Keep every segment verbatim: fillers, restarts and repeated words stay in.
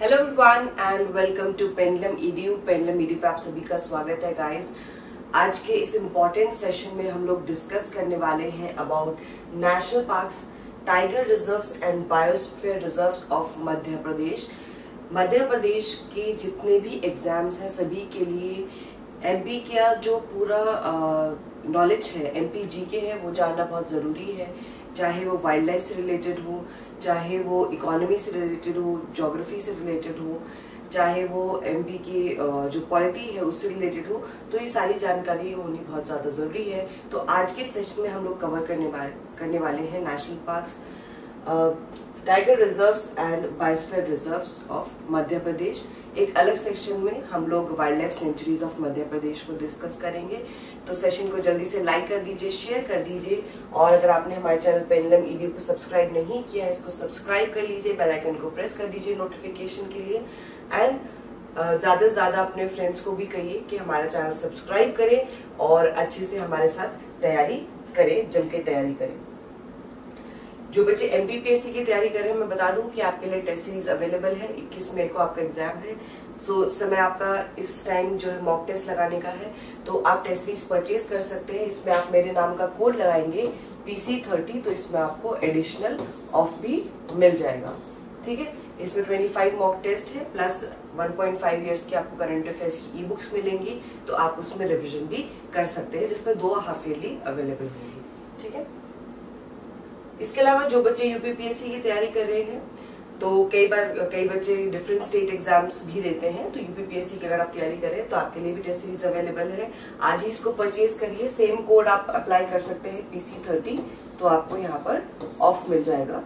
Hello everyone and welcome to pendulum EDU. Pendulum EDU पे आप सभी का स्वागत है गाइस। आज के इस इम्पोर्टेंट सेशन में हम लोग डिस्कस करने वाले हैं about national parks, tiger reserves and biosphere reserves of Madhya Pradesh. Madhya Pradesh के जितने भी एग्जाम्स हैं सभी के लिए एमपी का जो पूरा नॉलेज है, एमपी जीके है, वो जानना बहुत जरूरी है। चाहे वो वाइल्ड लाइफ से रिलेटेड हो, चाहे वो इकोनॉमी से रिलेटेड हो, ज्योग्राफी से रिलेटेड हो, चाहे वो एमपी की जो पॉलिटी है उससे रिलेटेड हो, तो ये सारी जानकारी होनी बहुत ज्यादा जरूरी है। तो आज के सेशन में हम लोग कवर करने वाले करने वाले हैं national parks, tiger reserves and biosphere reserves of Madhya Pradesh. एक अलग सेक्शन में हम लोग wild life sanctuaries of Madhya Pradesh को डिस्कस करेंगे। तो सेशन को जल्दी से लाइक कर दीजिए, शेयर कर दीजिए, और अगर आपने हमारे चैनल पेंडलम ईडीयू को सब्सक्राइब नहीं किया है, इसको सब्सक्राइब कर लीजिए, बेल आइकन को प्रेस कर दीजिए नोटिफिकेशन के लिए। एंड ज्यादा से ज्यादा अपने फ्रेंड्स को भी कहिए कि हमारा चैनल सब्सक्राइब करें और अच्छे से हमारे साथ तैयारी करें, जम के तैयारी करें। जो बच्चे एमपीपीएससी की तैयारी कर रहे हैं, मैं बता दूं कि आपके लिए टेस्ट सीरीज अवेलेबल है। इक्कीस मई को आपका एग्जाम है। सो समय आपका इस टाइम जो है मॉक टेस्ट लगाने का है, तो आप टेस्ट सीरीज परचेज कर सकते हैं। इसमें आप मेरे नाम का कोड लगाएंगे पीसी थर्टी, तो इसमें आपको एडिशनल ऑफ भी मिल जाएगा। ठीक है, इसमें पच्चीस मॉक टेस्ट है plus one point five years की आपको करंट अफेयर्स की ई बुक्स मिलेंगी, तो आप उसमें रिविजन भी कर सकते हैं, जिसमें दो हाफ ईयरली अवेलेबल होंगी। ठीक है, इसके अलावा जो बच्चे यूपीपीएससी की तैयारी कर रहे हैं, तो कई बार कई बच्चे डिफरेंट स्टेट एग्जाम्स भी देते हैं, तो यूपीपीएससी की अगर आप तैयारी करें तो आपके लिए भी टेस्ट सीरीज अवेलेबल है। आज ही इसको परचेज करिए। सेम कोड आप अप्लाई कर सकते हैं पीसी थर्टी, तो आपको यहाँ पर ऑफ मिल जाएगा।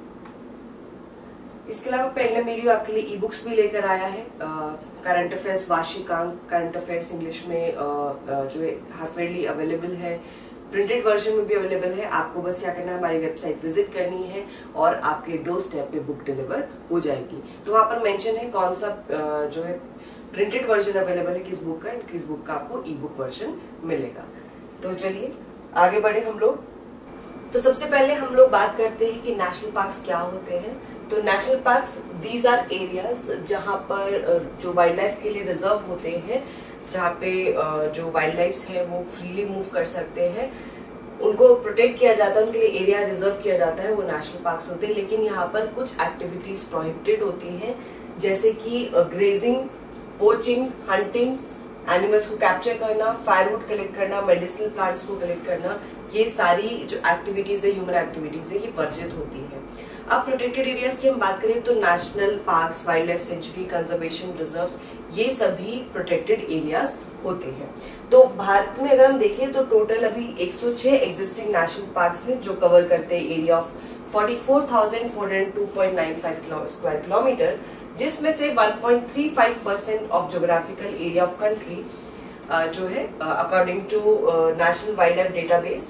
इसके अलावा पेंडलम ईडीयू आपके लिए ई बुक्स भी लेकर आया है। करंट अफेयर्स वार्षिकांक, करंट अफेयर्स इंग्लिश में आ, आ, जो है हाफ ईयरली अवेलेबल है। प्रिंटेड वर्जन में भी अवेलेबल है। आपको बस क्या करना है, हमारी वेबसाइट विजिट करनी है और आपके डोर स्टेप पे बुक डिलीवर हो जाएगी। तो वहां पर मेंशन है कौन सा जो है प्रिंटेड वर्जन अवेलेबल है, किस बुक का, किस बुक का आपको ई बुक वर्जन मिलेगा। तो चलिए आगे बढ़े हम लोग। तो सबसे पहले हम लोग बात करते हैं कि नेशनल पार्क्स क्या होते हैं। तो national parks these are areas जहां पर जो वाइल्ड लाइफ के लिए रिजर्व होते हैं, जहाँ पे जो वाइल्ड लाइफ है वो फ्रीली मूव कर सकते हैं, उनको प्रोटेक्ट किया जाता है, उनके लिए एरिया रिजर्व किया जाता है, वो नेशनल पार्क्स होते हैं। लेकिन यहाँ पर कुछ एक्टिविटीज प्रोहिबिटेड होती हैं, जैसे कि ग्रेजिंग, पोचिंग, हंटिंग, एनिमल्स को कैप्चर करना, फायरवुड कलेक्ट करना, मेडिसिनल प्लांट्स को कलेक्ट करना, ये सारी जो एक्टिविटीज है, ह्यूमन एक्टिविटीज है, ये वर्जित होती है। अब प्रोटेक्टेड एरियाज की हम बात करें तो national parks, wild life sanctuary, conservation reserves, ये सभी प्रोटेक्टेड एरियाज होते हैं। तो भारत में अगर हम देखें तो टोटल अभी एक सौ छह एग्जिस्टिंग नेशनल पार्क्स हैं, जो कवर करते हैं एरिया ऑफ चौवालीस हज़ार चार सौ two point nine five square kilometre, जिसमें से one point three five percent of geographical area of country जो है according to national wild life database,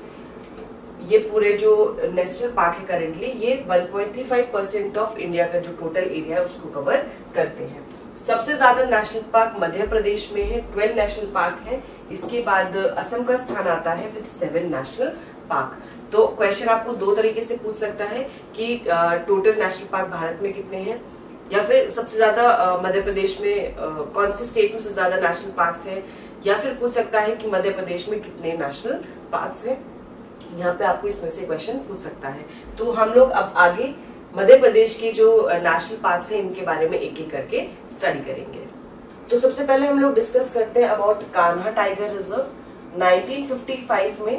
ये पूरे जो नेशनल पार्क है करेंटली, ये one point three five percent of India का जो टोटल एरिया है उसको कवर करते हैं। सबसे ज्यादा नेशनल पार्क मध्य प्रदेश में है, ट्वेल्व नेशनल पार्क है। इसके बाद असम का स्थान आता है विद सेवन नेशनल पार्क। तो क्वेश्चन आपको दो तरीके से पूछ सकता है कि टोटल नेशनल पार्क भारत में कितने हैं, या फिर सबसे ज्यादा मध्य प्रदेश में आ, कौन से स्टेट में सबसे ज्यादा नेशनल पार्क्स है, या फिर पूछ सकता है कि मध्य प्रदेश में कितने नेशनल पार्क्स हैं। यहाँ पे आपको इसमें से क्वेश्चन पूछ सकता है। तो हम लोग अब आगे मध्य प्रदेश के जो नेशनल पार्क्स हैं इनके बारे में एक एक करके स्टडी करेंगे। तो सबसे पहले हम लोग डिस्कस करते हैं about Kanha tiger reserve. Nineteen fifty five में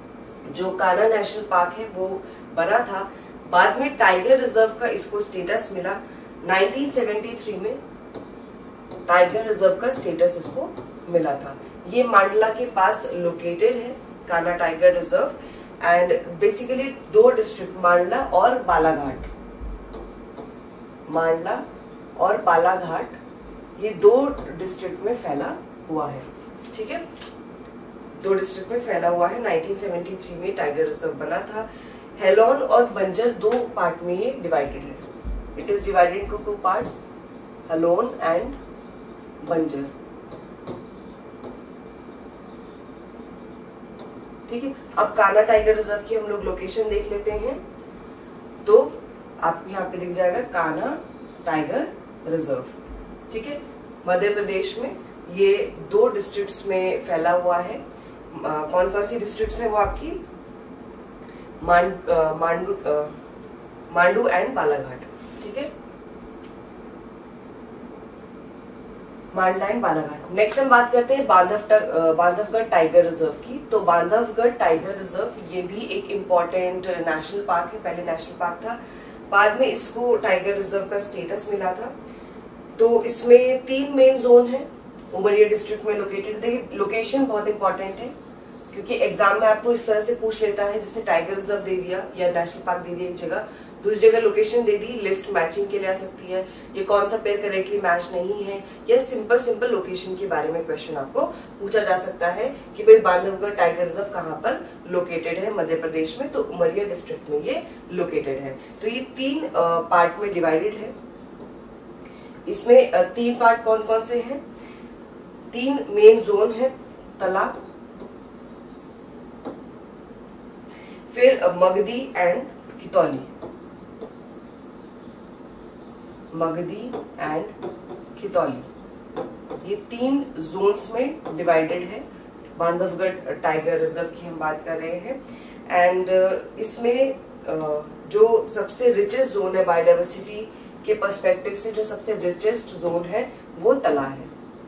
जो कान्हा नेशनल पार्क है वो बना था। बाद में टाइगर रिजर्व का इसको स्टेटस मिला। नाइनटीन सेवेंटी थ्री में टाइगर रिजर्व का स्टेटस इसको मिला था। ये मांडला के पास लोकेटेड है Kanha tiger reserve, and basically दो डिस्ट्रिक्ट मांडला और बालाघाट, मांडला और बालाघाट, ये दो डिस्ट्रिक्ट में फैला हुआ है। ठीक है, दो डिस्ट्रिक्ट में फैला हुआ है। नाइनटीन सेवेंटी थ्री में टाइगर रिजर्व बना था। हेलोन और बंजर दो पार्ट में ये डिवाइडेड है। It is divided into two parts, Halon and Banjar. ठीक है, अब कान्हा टाइगर रिजर्व की हम लोग लोकेशन देख लेते हैं। तो आपको यहाँ पे दिख जाएगा कान्हा टाइगर रिजर्व। ठीक है, मध्य प्रदेश में ये दो डिस्ट्रिक्ट्स में फैला हुआ है। आ, कौन कौन सी डिस्ट्रिक्ट्स हैं वो आपकी मांड, आ, मांडू आ, मांडू एंड बालाघाट। ठीक है, मांडला एंड बालाघाट। नेक्स्ट हम बात करते हैं बांधव बांधवगढ़ टाइगर रिजर्व की। तो बांधवगढ़ टाइगर रिजर्व ये भी एक इम्पोर्टेंट नेशनल पार्क है। पहले नेशनल पार्क था, बाद में इसको टाइगर रिजर्व का स्टेटस मिला था। तो इसमें तीन मेन जोन है, उमरिया डिस्ट्रिक्ट में लोकेटेड। देखिए लोकेशन बहुत इंपॉर्टेंट है क्योंकि एग्जाम में आपको इस तरह से पूछ लेता है, जैसे टाइगर रिजर्व दे दिया या नेशनल पार्क दे दिया एक जगह, दूसरी जगह लोकेशन दे दी, लिस्ट मैचिंग के लिए आ सकती है, ये कौन सा पेयर करेक्टली मैच नहीं है, या सिंपल सिंपल लोकेशन के बारे में क्वेश्चन आपको पूछा जा सकता है कि भाई बांधवगढ़ टाइगर रिजर्व कहाँ पर लोकेटेड है मध्य प्रदेश में। तो उमरिया डिस्ट्रिक्ट में ये लोकेटेड है। तो ये तीन पार्ट में डिवाइडेड है। इसमें तीन पार्ट कौन कौन से हैं? तीन मेन जोन है, तला, फिर मगधी एंड खितौली, मगधी एंड खितौली, ये तीन जोन्स में डिवाइडेड है। बांधवगढ़ टाइगर रिजर्व की हम बात कर रहे हैं। एंड इसमें जो सबसे रिचेस्ट जोन है बायोडाइवर्सिटी के पर्सपेक्टिव से, जो सबसे रिचेस्ट जोन है वो तला है,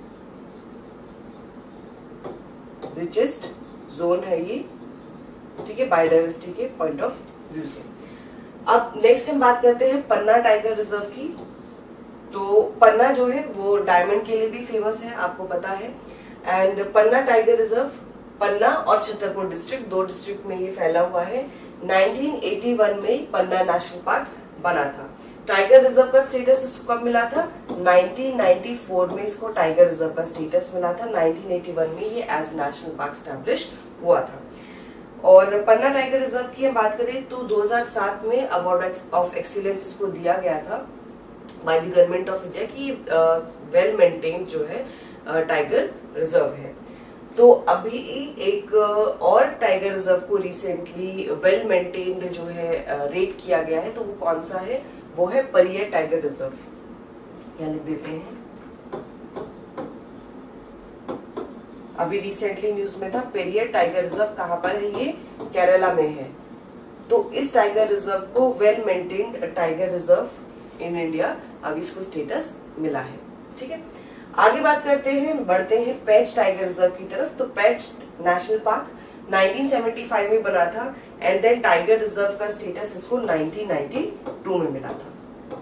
रिचेस्ट जोन है ये। ठीक है, बायोडाइवर्सिटी के पॉइंट ऑफ व्यू से। अब नेक्स्ट हम बात करते हैं पन्ना टाइगर रिजर्व की। तो पन्ना जो है वो डायमंड के लिए भी फेमस है, आपको पता है। And Panna tiger reserve Panna और छतरपुर डिस्ट्रिक्ट, दो डिस्ट्रिक्ट में ये फैला हुआ है। नाइनटीन एटी वन में पन्ना नेशनल पार्क बना था। टाइगर रिजर्व का स्टेटस इसको कब मिला था? नाइनटीन नाइंटी फोर में इसको टाइगर रिजर्व का स्टेटस मिला था। नाइनटीन एटी वन में ये एज नेशनल पार्क स्टैब्लिश हुआ था। और पन्ना टाइगर रिजर्व की हम बात करें तो दो हज़ार सात में अवार्ड ऑफ एक्सीलेंस इसको दिया गया था by the government of India की वेल मेंटेन्ड जो है टाइगर रिजर्व है। तो अभी एक और टाइगर रिजर्व को रिसेंटली वेल मेंटेन्ड जो है रेट किया गया है, तो वो कौन सा है? वो है परियर टाइगर रिजर्व। यहाँ लिख देते हैं, अभी रिसेंटली न्यूज में था पेरियर टाइगर रिजर्व कहाँ पर है? ये केरला में है। तो इस टाइगर रिजर्व को well maintained tiger reserve in India अभी इसको स्टेटस मिला है। ठीक है, आगे बात करते हैं, बढ़ते हैं पेंच टाइगर रिजर्व की तरफ। तो Pench national park nineteen seventy five में बना था एंड देन टाइगर रिजर्व का स्टेटस इसको नाइनटीन नाइंटी टू में मिला था।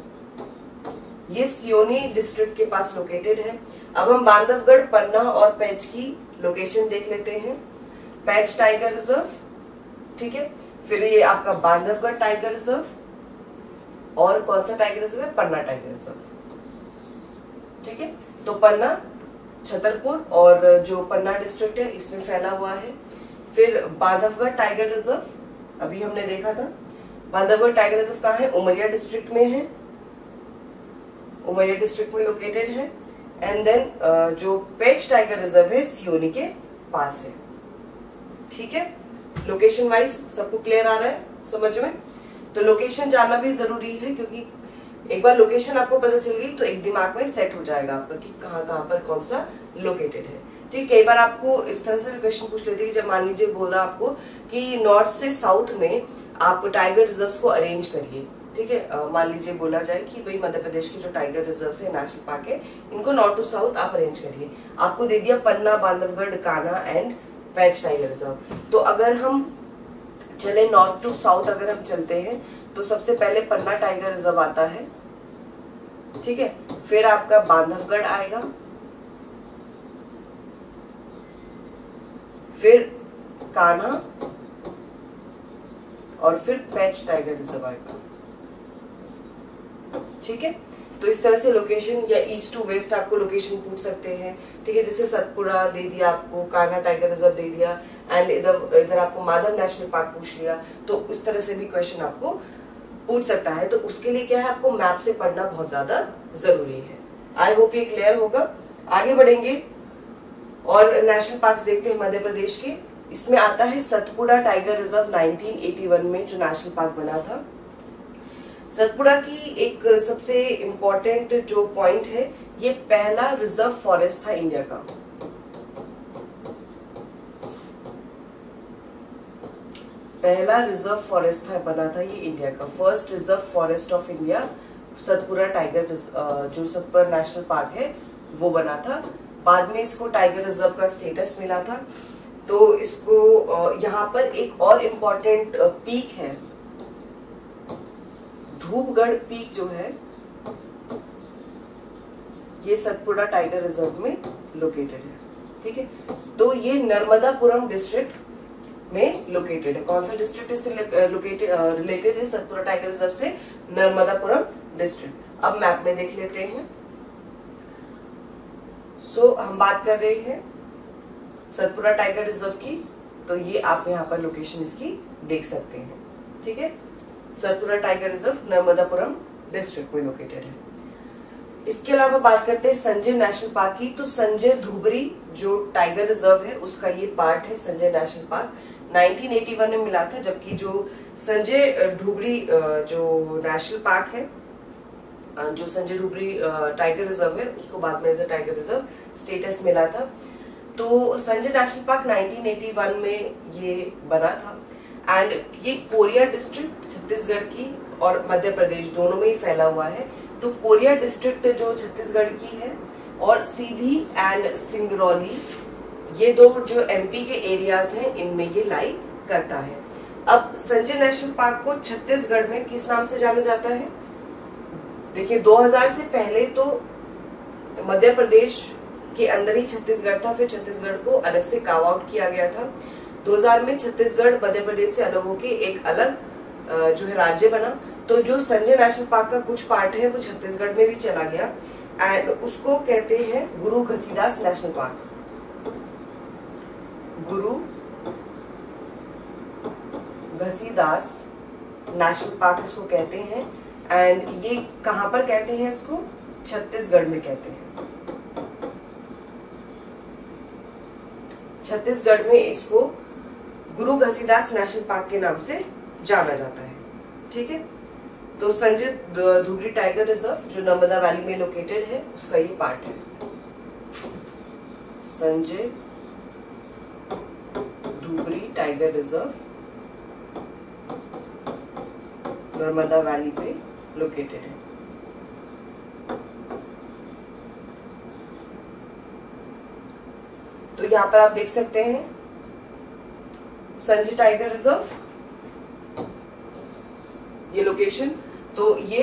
ये सियोनी डिस्ट्रिक्ट के पास लोकेटेड है। अब हम बांधवगढ़, पन्ना और पेंच की लोकेशन देख लेते हैं। पेंच टाइगर रिजर्व, ठीक है, फिर ये आपका बांधवगढ़ टाइगर रिजर्व और कौन सा टाइगर रिजर्व है? Panna tiger reserve. ठीक है, तो पन्ना, छतरपुर और जो पन्ना डिस्ट्रिक्ट है इसमें फैला हुआ है। फिर बांधवगढ़ टाइगर रिजर्व, अभी हमने देखा था। बांधवगढ़ टाइगर रिजर्व कहाँ है? उमरिया डिस्ट्रिक्ट में है, उमरिया डिस्ट्रिक्ट में लोकेटेड है। एंड देन uh, जो पेंच टाइगर रिजर्व है सियोनी के पास है। ठीक है, लोकेशन वाइज सबको क्लियर आ रहा है समझ में? तो लोकेशन जानना भी जरूरी है क्योंकि एक बार लोकेशन आपको पता चल गई तो एक दिमाग में सेट हो जाएगा आपका कि कहाँ कहाँ पर कौन सा लोकेटेड है। ठीक, कई बार आपको इस तरह से भी क्वेश्चन पूछ लेते हैं कि जब मान लीजिए बोल रहा आपको कि नॉर्थ से साउथ में आप टाइगर रिजर्व को अरेंज करिए। ठीक है, मान लीजिए बोला जाए कि भाई मध्य प्रदेश की जो टाइगर रिजर्व है, नेशनल पार्क है, इनको नॉर्थ टू साउथ आप अरेंज करिए। आपको दे दिया Panna, Bandhavgarh, Kanha and Pench tiger reserve. तो अगर हम चले नॉर्थ टू साउथ अगर हम चलते हैं तो सबसे पहले पन्ना टाइगर रिजर्व आता है। ठीक है, फिर आपका बांधवगढ़ आएगा, फिर कान्हा और फिर पेंच टाइगर रिजर्व आएगा। ठीक है, तो इस तरह से लोकेशन या ईस्ट टू वेस्ट आपको लोकेशन पूछ सकते हैं। ठीक है, जैसे सतपुरा दे दिया आपको, कान्हा टाइगर रिजर्व दे दिया एंड इधर इधर आपको माधव नेशनल पार्क पूछ लिया, तो इस तरह से भी क्वेश्चन आपको पूछ सकता है। तो उसके लिए क्या है, आपको मैप से पढ़ना बहुत ज्यादा जरूरी है। आई होप ये क्लियर होगा। आगे बढ़ेंगे और नेशनल पार्क देखते हैं मध्य प्रदेश के। इसमें आता है Satpura tiger reserve nineteen eighty one में जो नेशनल पार्क बना था। सतपुड़ा की एक सबसे इम्पोर्टेंट जो पॉइंट है, ये पहला रिजर्व फॉरेस्ट था इंडिया का। पहला रिजर्व फॉरेस्ट था बना था ये इंडिया का, first reserve forest of India Satpura tiger, जो सतपुड़ा नेशनल पार्क है वो बना था। बाद में इसको टाइगर रिजर्व का स्टेटस मिला था। तो इसको यहाँ पर एक और इम्पोर्टेंट पीक है, धूपगढ़ पीक जो है ये सतपुड़ा टाइगर रिजर्व में लोकेटेड है। ठीक है, तो ये नर्मदापुरम डिस्ट्रिक्ट में लोकेटेड है। कौन सा डिस्ट्रिक्ट इससे लोकेटेड रिलेटेड है सतपुड़ा टाइगर रिजर्व से? नर्मदापुरम डिस्ट्रिक्ट। अब मैप में देख लेते हैं। सो so, हम बात कर रहे हैं सतपुड़ा टाइगर रिजर्व की, तो ये आप यहाँ पर लोकेशन इसकी देख सकते हैं। ठीक है, Satpura tiger reserve Narmadapuram district में लोकेटेड है। इसके अलावा बात करते हैं संजय नेशनल पार्क की। तो संजय धुबरी जो टाइगर रिजर्व है उसका ये पार्ट है Sanjay national park, nineteen eighty one में मिला था। जबकि जो संजय धुबरी जो नेशनल पार्क है, जो संजय धुबरी टाइगर रिजर्व है, उसको बाद में as a tiger reserve status मिला था। तो Sanjay national park nineteen eighty one में ये बना था एंड ये कोरिया डिस्ट्रिक्ट छत्तीसगढ़ की और मध्य प्रदेश दोनों में ही फैला हुआ है। तो कोरिया डिस्ट्रिक्ट जो छत्तीसगढ़ की है और सीधी एंड सिंगरौली, ये दो जो एमपी के एरियाज हैं इनमें ये लाई करता है। अब संजय नेशनल पार्क को छत्तीसगढ़ में किस नाम से जाना जाता है? देखिए, दो हज़ार से पहले तो मध्य प्रदेश के अंदर ही छत्तीसगढ़ था, फिर छत्तीसगढ़ को अलग से कार्व आउट किया गया था। दो हज़ार में छत्तीसगढ़ मध्य प्रदेश से अलग होकर एक अलग जो है राज्य बना। तो जो संजय नेशनल पार्क का कुछ पार्ट है वो छत्तीसगढ़ में भी चला गया एंड उसको कहते हैं गुरु घसीदास नेशनल पार्क। गुरु घसीदास नेशनल पार्क इसको कहते हैं एंड ये कहां पर कहते हैं इसको? छत्तीसगढ़ में कहते हैं। छत्तीसगढ़ में इसको गुरु घसीदास नेशनल पार्क के नाम से जाना जाता है। ठीक है, तो संजय धुबरी टाइगर रिजर्व जो नर्मदा वैली में लोकेटेड है उसका ये पार्ट है। Sanjay Dhubri tiger reserve Narmada valley पे लोकेटेड है। तो यहाँ पर आप देख सकते हैं संजय टाइगर रिजर्व, ये लोकेशन। तो ये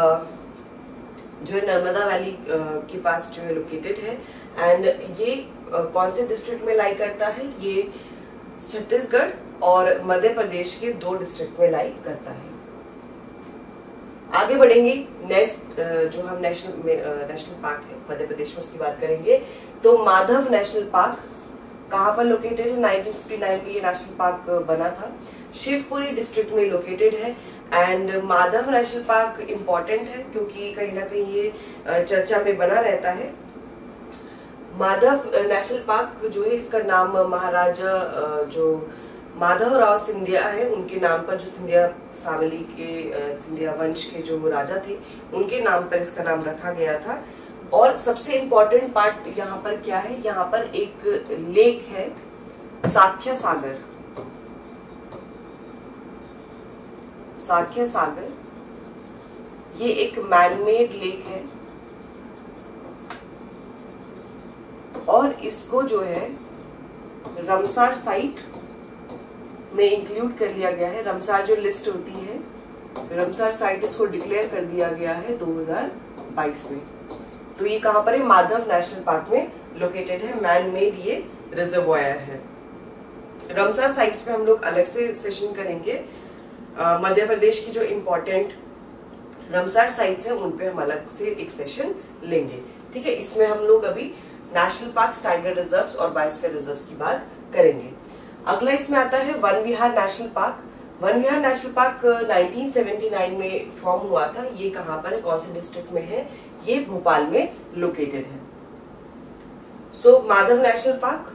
जो है नर्मदा वैली के पास जो है लोकेटेड है एंड ये कौन से डिस्ट्रिक्ट में लाई करता है? ये छत्तीसगढ़ और मध्य प्रदेश के दो डिस्ट्रिक्ट में लाई करता है। आगे बढ़ेंगे, नेक्स्ट जो हम नेशनल नेशनल पार्क है मध्य प्रदेश में उसकी बात करेंगे। तो माधव नेशनल पार्क कहाँ पर लोकेटेड है? नाइनटीन फिफ्टी नाइन में ये नेशनल पार्क बना था, शिवपुरी डिस्ट्रिक्ट में लोकेटेड है and Madhav national park important है क्योंकि कहीं ना कहीं ये चर्चा में बना रहता है। माधव नेशनल पार्क जो है इसका नाम महाराजा जो माधवराव सिंधिया है उनके नाम पर, जो सिंधिया फैमिली के सिंधिया वंश के जो राजा थे उनके नाम पर इसका नाम रखा गया था। और सबसे इम्पोर्टेंट पार्ट यहाँ पर क्या है? यहाँ पर एक लेक है साख्या सागर। साख्या सागर ये एक मैनमेड लेक है और इसको जो है रमसार साइट में इंक्लूड कर लिया गया है। रमसार जो लिस्ट होती है, रमसार साइट इसको डिक्लेयर कर दिया गया है दो हज़ार बाईस में। तो ये कहां पर है? माधव नेशनल पार्क में लोकेटेड है, मैन मेड ये रिजर्वॉयर है। रमसार साइट्स पे हम लोग अलग से सेशन करेंगे। मध्य प्रदेश की जो इम्पोर्टेंट रमसार साइट्स हैं उन पे हम अलग से एक सेशन लेंगे। ठीक है, इसमें हम लोग अभी नेशनल पार्क्स, टाइगर रिजर्व्स और बायोस्फीयर रिजर्व्स की बात करेंगे। अगला इसमें आता है Van Vihar national park. Van Vihar national park nineteen seventy nine में फॉर्म हुआ था। ये कहां पर है, कौन से डिस्ट्रिक्ट में है? ये भोपाल में लोकेटेड है। So so, Madhav national park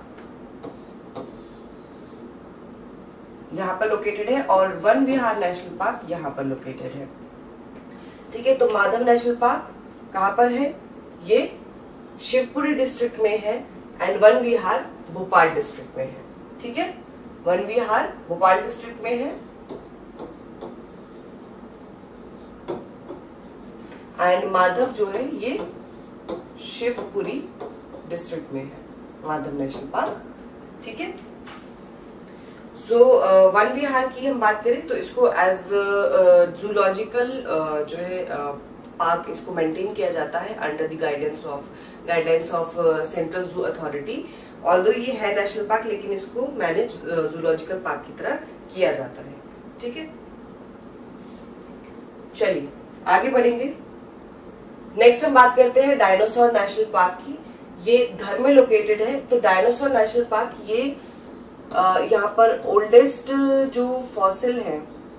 यहाँ पर लोकेटेड है और वन विहार नेशनल पार्क यहाँ पर लोकेटेड है। ठीक है, तो माधव नेशनल पार्क कहाँ पर है? ये शिवपुरी डिस्ट्रिक्ट में है एंड वन विहार भोपाल डिस्ट्रिक्ट में है। ठीक है, वन विहार भोपाल डिस्ट्रिक्ट में है एंड माधव जो है ये शिवपुरी डिस्ट्रिक्ट में है, माधव नेशनल पार्क। ठीक है, सो वन विहार की हम बात करें तो इसको एज जूलॉजिकल जो है पार्क इसको मेंटेन किया जाता है under the guidance of guidance of central zoo authority. Although ये है नेशनल पार्क लेकिन इसको मैनेज जूलॉजिकल पार्क की तरह किया जाता है। ठीक है, चलिए आगे बढ़ेंगे। नेक्स्ट हम बात करते हैं डायनासोर नेशनल पार्क की। ये धर में लोकेटेड है। तो डायनासोर नेशनल पार्क ये यहाँ पर ओल्डेस्ट जो फॉसिल है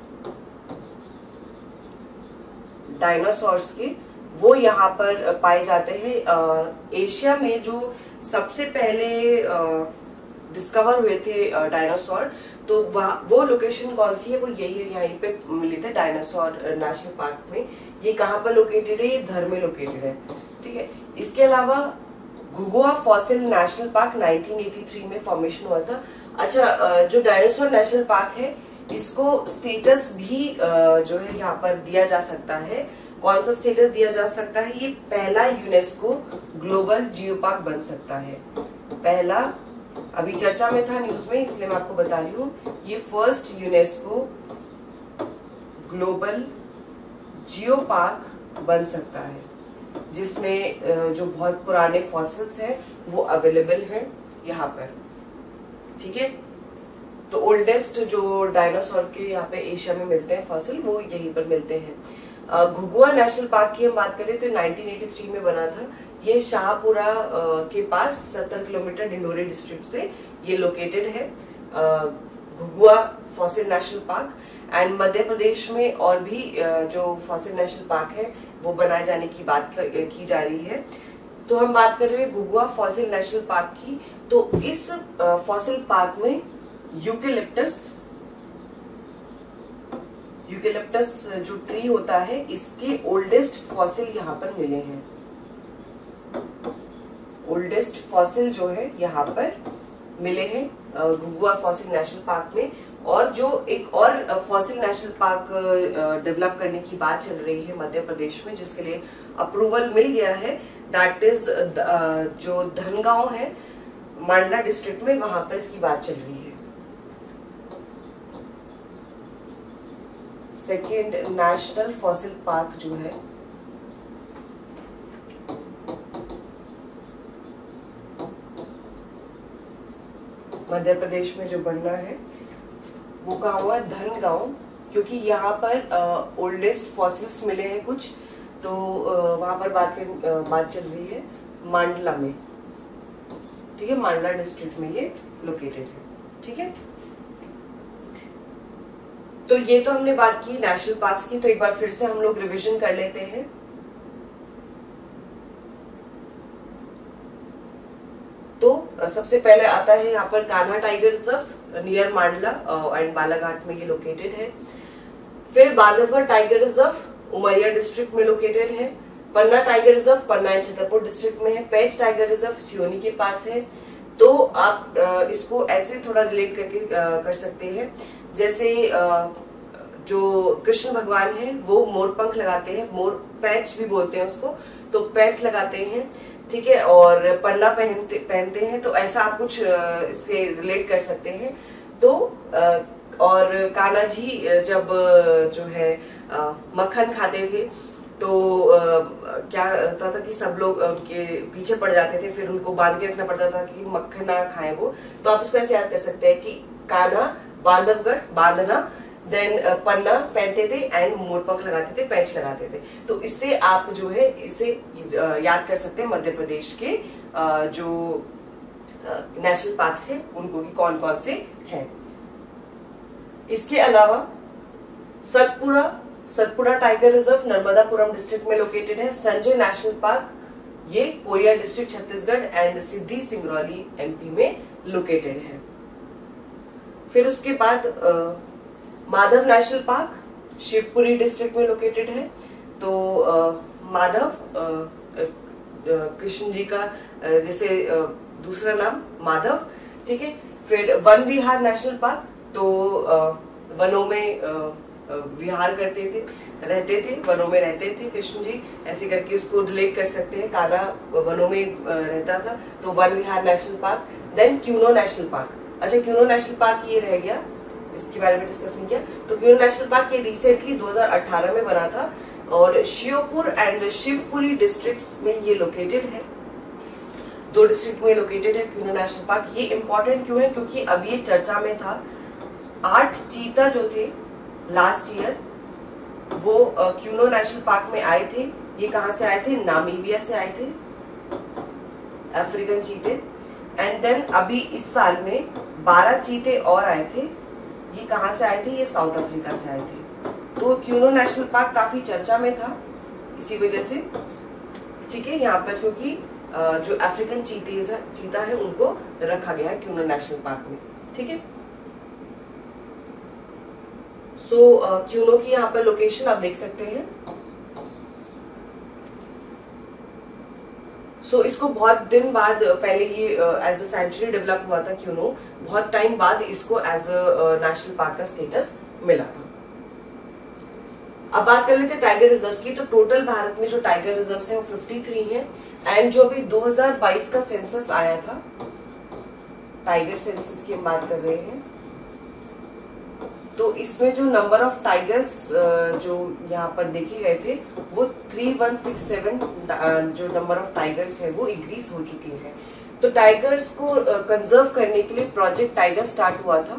डायनासोर्स के वो यहाँ पर पाए जाते हैं। एशिया में जो सबसे पहले डिस्कवर हुए थे डायनासोर, तो वो लोकेशन कौन सी है? वो यही है, यहीं पे मिले थे डायनासोर नेशनल पार्क में। ये कहाँ पर लोकेटेड है? ये धर में लोकेटेड है। ठीक है, इसके अलावा Ghughua fossil national park nineteen eighty three में फॉर्मेशन हुआ था। अच्छा, जो डायनासोर नेशनल पार्क है इसको स्टेटस भी जो है यहाँ पर दिया जा सकता है। कौन सा स्टेटस दिया जा सकता है? ये पहला यूनेस्को ग्लोबल जियो पार्क बन सकता है। पहला, अभी चर्चा में था न्यूज में इसलिए मैं आपको बता रही हूँ, ये first UNESCO global geopark बन सकता है जिसमें जो बहुत पुराने फॉसिल्स हैं वो अवेलेबल हैं यहाँ पर। ठीक है, तो ओल्डेस्ट जो डायनासोर के यहाँ पे एशिया में मिलते हैं फॉसिल वो यहीं पर मिलते हैं। घुघुआ नेशनल पार्क की हम बात करें तो नाइनटीन एटी थ्री में बना था। ये शाहपुरा के पास सत्तर किलोमीटर डिंडोरी डिस्ट्रिक्ट से ये लोकेटेड है Ghughua fossil national park. And Madhya Pradesh में और भी जो फॉसिल नेशनल पार्क है वो बनाए जाने की बात की जा रही है। तो हम बात कर रहे हैं घुघुआ फॉसिल नेशनल पार्क की। तो इस फॉसिल पार्क में यूकेलिप्टस यूकेलिप्टस जो ट्री होता है इसके ओल्डेस्ट फॉसिल यहाँ पर मिले हैं। ओल्डेस्ट फॉसिल जो है यहाँ पर मिले हैं घुघुआ फॉसिल नेशनल पार्क में। और जो एक और फॉसिल नेशनल पार्क डेवलप करने की बात चल रही है मध्य प्रदेश में जिसके लिए अप्रूवल मिल गया है, दैट इज जो धनगांव है मांडला डिस्ट्रिक्ट में, वहां पर इसकी बात चल रही है। सेकेंड नेशनल फॉसिल पार्क जो है मध्य प्रदेश में जो बनना है वो कहाँ हुआ? धनगांव, क्योंकि यहाँ पर ओल्डेस्ट फॉसिल्स मिले हैं कुछ, तो uh, वहां पर बात कर, uh, बात चल रही है मांडला में। ठीक है, मांडला डिस्ट्रिक्ट में ये लोकेटेड है। ठीक है, तो ये तो हमने बात की नेशनल पार्क्स की। तो एक बार फिर से हम लोग रिवीजन कर लेते हैं। तो सबसे पहले आता है यहाँ पर Kanha tiger reserve near Mandla and Balaghat में ये लोकेटेड है। फिर Bandhavgarh tiger reserve Umaria district में लोकेटेड है। Panna tiger reserve Panna and Chhatarpur district में है। पेंच टाइगर रिजर्व सियोनी के पास है। तो आप इसको ऐसे थोड़ा रिलेट करके कर सकते हैं, जैसे जो कृष्ण भगवान है वो मोरपंख लगाते हैं, मोर पैच भी बोलते हैं उसको, तो पैच लगाते हैं। ठीक है, और पन्ना पहनते पहनते हैं, तो ऐसा आप कुछ इससे रिलेट कर सकते हैं। तो और कान्हा जी जब जो है मक्खन खाते थे तो क्या होता था कि सब लोग उनके पीछे पड़ जाते थे, फिर उनको बांध के रखना पड़ता था कि मक्खन ना खाए वो। तो आप इसको ऐसे याद कर सकते हैं कि कान्हा, बांधवगढ़ बांधना, देन पन्ना पहनते थे एंड मोरपंख लगाते थे, पैच लगाते थे। तो इससे आप जो है इसे याद कर सकते हैं मध्य प्रदेश के जो नेशनल पार्क है उनको कि कौन कौन से हैं। इसके अलावा Satpura Satpura tiger reserve Narmadapuram district में लोकेटेड है। संजय नेशनल पार्क ये Koriya district Chhattisgarh and Sidhi Singrauli MP में लोकेटेड है। फिर उसके बाद आ, Madhav national park Shivpuri district में लोकेटेड है। तो आ, माधव कृष्ण जी का जैसे दूसरा नाम माधव, ठीक है। फिर वन विहार नेशनल पार्क, तो आ, वनों में आ, विहार करते थे, रहते थे, वनों में रहते थे कृष्ण जी, ऐसे करके उसको रिलेट कर सकते हैं। कान्हा वनों में रहता था, तो Van Vihar national park. Then Kuno national park, अच्छा क्यूनो नेशनल पार्क ये रह गया, इसके बारे में डिस्कस नहीं किया। तो क्यूनो नेशनल पार्क ये रिसेंटली दो हज़ार अठारह में बना था और श्योपुर एंड शिवपुरी डिस्ट्रिक्ट्स में ये लोकेटेड है, दो डिस्ट्रिक्ट में लोकेटेड है क्यूनो नेशनल पार्क। ये इंपॉर्टेंट क्यों है, क्योंकि अब ये चर्चा में था, आठ चीता जो थे लास्ट ईयर वो क्यूनो नेशनल पार्क में आए थे। ये कहां से आए थे, नामीबिया से आए थे, अफ्रीकन चीते। एंड देन अभी इस साल में बारह चीते और आए थे, ये कहां से आए थे, ये साउथ अफ्रीका से आए थे। तो क्यूनो नेशनल पार्क काफी चर्चा में था इसी वजह से, ठीक है, यहाँ पर क्योंकि जो अफ्रीकन चीते चीता है उनको रखा गया है क्यूनो नेशनल पार्क में, ठीक है। सो so, क्यूनो की यहाँ पर लोकेशन आप देख सकते हैं। सो so, इसको बहुत दिन बाद, पहले ये एज अ सेंचुरी डेवलप हुआ था क्यूनो, बहुत टाइम बाद इसको एज अ नेशनल पार्क का स्टेटस मिला था। अब बात कर लेते हैं टाइगर रिजर्व्स की। तो टोटल भारत में जो टाइगर रिजर्व्स हैं वो तिरेपन हैं। एंड जो अभी दो हज़ार बाईस का सेंसस आया था, टाइगर सेंसस की हम बात कर रहे हैं, तो इसमें जो नंबर ऑफ टाइगर्स जो यहाँ पर देखे गए थे वो इकतीस सौ सड़सठ, जो नंबर ऑफ टाइगर्स है वो इंक्रीज हो चुके हैं। तो टाइगर्स को कंजर्व करने के लिए प्रोजेक्ट टाइगर स्टार्ट हुआ था।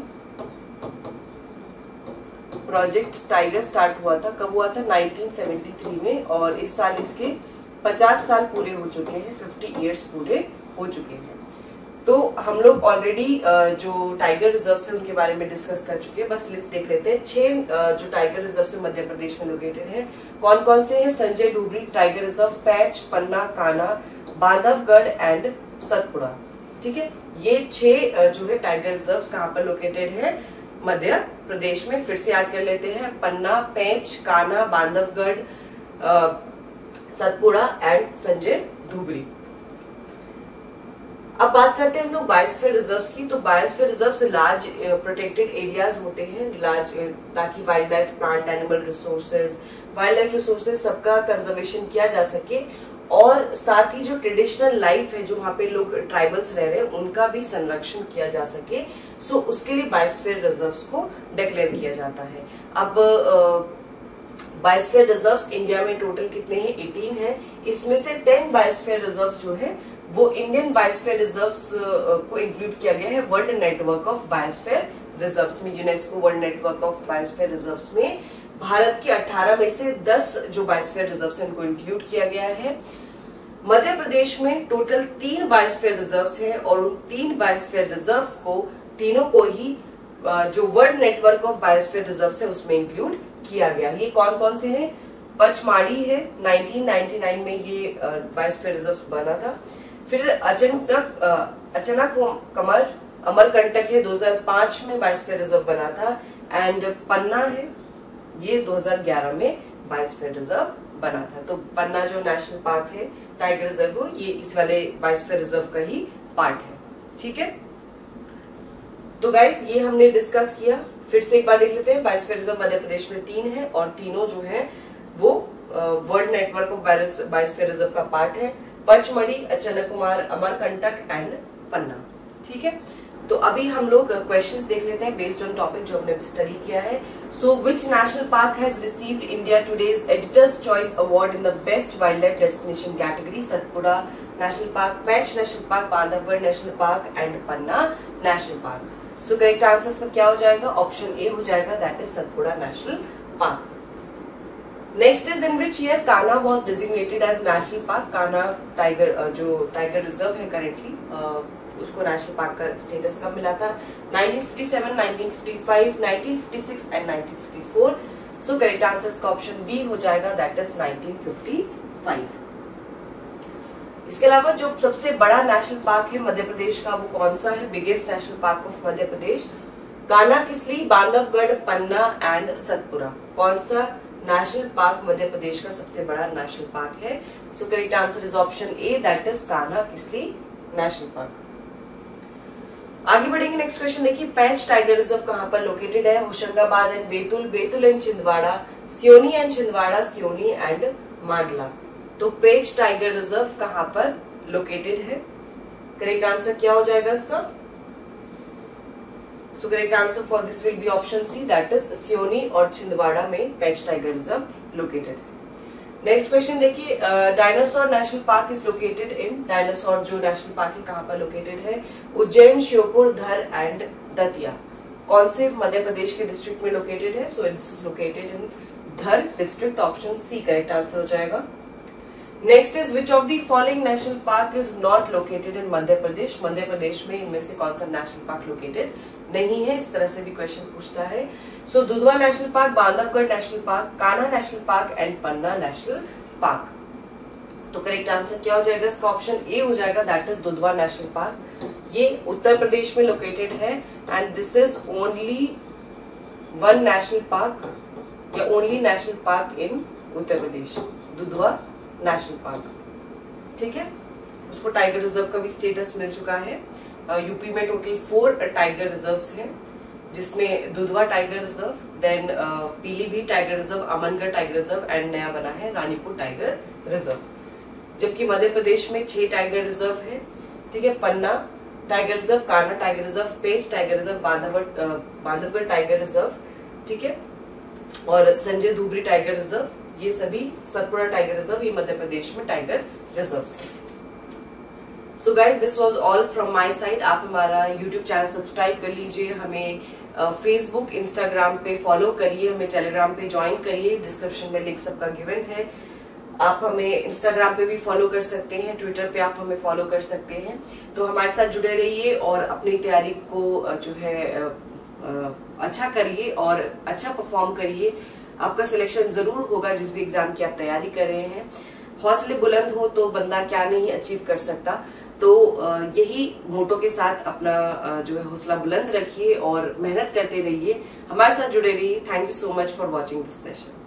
प्रोजेक्ट टाइगर स्टार्ट हुआ था, कब हुआ था, उन्नीस सौ तिहत्तर में, और इस साल इसके पचास साल पूरे हो चुके हैं, पचास इयर्स पूरे हो चुके हैं। तो हम लोग ऑलरेडी जो टाइगर रिजर्व है उनके बारे में डिस्कस कर चुके हैं, बस लिस्ट देख लेते हैं। छह जो टाइगर रिजर्व है मध्य प्रदेश में लोकेटेड है, कौन कौन से हैं, Sanjay Dubri tiger reserve, Pench, Panna, Kanha, Bandhavgarh and Satpura, ठीक है। ये छह जो है टाइगर रिजर्व कहाँ पर लोकेटेड है, मध्य प्रदेश में। फिर से याद कर लेते हैं, पन्ना, पेंच, कान्हा, बांधवगढ़, सतपुड़ा एंड संजय डुबरी। अब बात करते हैं हम लोग बायोस्फीयर रिजर्व्स की। तो biosphere reserves large protected areas होते हैं, लार्ज, ताकि wildlife, plant, animal resources, wildlife resources सबका कंजर्वेशन किया जा सके, और साथ ही जो ट्रेडिशनल लाइफ है, जो वहाँ पे लोग ट्राइबल्स रह रहे हैं, उनका भी संरक्षण किया जा सके। सो उसके लिए बायोस्फीयर रिजर्व्स को डिक्लेयर किया जाता है। अब बायोस्फीयर रिजर्व्स इंडिया में टोटल कितने हैं, अठारह हैं। इसमें से दस बायोस्फीयर रिजर्व्स जो है वो इंडियन बायोस्फीयर रिजर्व्स को इंक्लूड किया गया है world network of biosphere reserves में। UNESCO world network of biosphere reserves में भारत के अठारह में से दस जो बायोस्फीयर रिजर्व्स हैं उनको इंक्लूड किया गया है। मध्य प्रदेश में टोटल तीन बायोस्फीयर रिजर्व्स हैं, और उन तीन बायोस्फीयर रिजर्व्स को, तीनों को ही जो world network of biosphere reserves है उसमें इंक्लूड किया गया। ये कौन कौन से हैं, पचमाड़ी है, उन्नीस सौ निन्यानवे में ये बायोस्फीयर रिजर्व बना था। फिर अचानक अचानक कमर अमरकंटक है, दो हज़ार पाँच में बायोस्फीयर रिजर्व बना था। एंड पन्ना है, ये दो हज़ार ग्यारह में बायोस्फीयर रिजर्व बना था। तो पन्ना जो नेशनल पार्क है, टाइगर रिजर्व, ये इस वाले बायोस्फीयर रिजर्व का ही पार्ट है, ठीक है। तो गाइस ये हमने डिस्कस किया। फिर से एक बार देख लेते हैं, बायोस्फीयर रिजर्व मध्य प्रदेश में तीन है, और तीनों जो है वो world network of biosphere reserve का पार्ट है, पचमढ़ी, अचानककुमार, अमरकंटक एंड पन्ना, ठीक है। तो अभी हम लोग क्वेश्चंस देख लेते हैं बेस्ड ऑन टॉपिक जो हमने स्टडी किया है। So which national park has received India Today's editors choice award in the best wildlife destination category, Satpura national park, Pench national park, Bandhavgarh national park and Panna national park. So correct answer क्या हो जाएगा, option A हो जाएगा, that is Satpura national park. Next is in which year Kanha was designated as national park. Kanha tiger जो tiger reserve है currently, उसको national park का status कब मिला था, nineteen fifty seven, nineteen fifty five, nineteen fifty six and nineteen fifty four. So correct answer का option B हो जाएगा, that is nineteen fifty five. इसके अलावा जो सबसे बड़ा नेशनल पार्क है मध्य प्रदेश का वो कौन सा है, biggest national park of Madhya Pradesh, Kanha, Kisli, Bandhavgarh, Panna and Satpura. कौन सा नेशनल पार्क मध्य प्रदेश का सबसे बड़ा नेशनल पार्क है? So correct answer is option A, that is Kanha Kisli national park. आगे बढ़ेंगे, नेक्स्ट क्वेश्चन देखिए, पैंच टाइगर रिजर्व कहां पर लोकेटेड है? Hoshangabad and Betul, Betul and Chhindwara, Seoni and Chhindwara, Seoni and Mandla. तो पेंच टाइगर रिजर्व कहां पर लोकेटेड है? करेक्ट आंसर क्या हो जाएगा इसका? So correct answer for this will be option C, that is Seoni और छिंदवाड़ा में पेंच टाइगर रिजर्व लोकेटेड है। नेक्स्ट क्वेश्चन देखिए, dinosaur national park is located in, dinosaur जो नेशनल पार्क है कहां पर लोकेटेड है? उज्जैन, श्योपुर, धर एंड दतिया। कौन से मध्य प्रदेश के डिस्ट्रिक्ट में लोकेटेड है? So this is located in Dhar district, option C correct answer हो जाएगा। Next is which of the following national park is not located in Madhya Pradesh? Madhya Pradesh में इनमें से कौन सा नेशनल पार्क लोकेटेड नहीं है? इस तरह से भी क्वेश्चन पूछता है। So so, Dudhwa national park, Bandhavgarh national park, Kanha national park and Panna national park. तो करेक्ट आंसर क्या हो जाएगा इसका? ऑप्शन ए हो जाएगा, that is Dudhwa national park. ये उत्तर प्रदेश में लोकेटेड है and this is only one national park या only national park in Uttar Pradesh, Dudhwa national park. ठीक है, उसको टाइगर रिजर्व का भी स्टेटस मिल चुका है। यूपी में टोटल फोर टाइगर रिजर्व्स हैं, जिसमें Dudhwa tiger reserve, then Pilibhit tiger reserve, Amangarh tiger reserve and नया बना है रानीपुर टाइगर रिजर्व। जबकि मध्य प्रदेश में छह टाइगर रिजर्व है। ठीक है, Panna tiger reserve, Kanha tiger reserve, Pench tiger reserve, Bandhavgarh Bandhavgarh tiger reserve, ठीक है, और संजय धुबरी टाइगर रिजर्व, ये सभी सतपुड़ा टाइगर रिजर्व, ये मध्य प्रदेश में टाइगर रिजर्व है। So guys, this was all from my side. आप हमारा यूट्यूब चैनल सब्सक्राइब कर लीजिए, हमें फेसबुक, इंस्टाग्राम पे फॉलो करिए, हमें टेलीग्राम पे ज्वाइन करिए, डिस्क्रिप्शन में लिंक सबका गिवन है। आप हमें इंस्टाग्राम पे भी फॉलो कर सकते हैं, ट्विटर पे आप हमें फॉलो कर सकते हैं। तो हमारे साथ जुड़े रहिए और अपनी तैयारी को जो है अच्छा करिए और अच्छा परफॉर्म करिए। आपका सिलेक्शन जरूर होगा जिस भी एग्जाम की आप तैयारी कर रहे हैं। हौसले बुलंद हो तो बंदा क्या नहीं अचीव कर सकता। तो यही मोटो के साथ अपना जो है हौसला बुलंद रखिए और मेहनत करते रहिए, हमारे साथ जुड़े रहिए। Thank you so much for watching this session.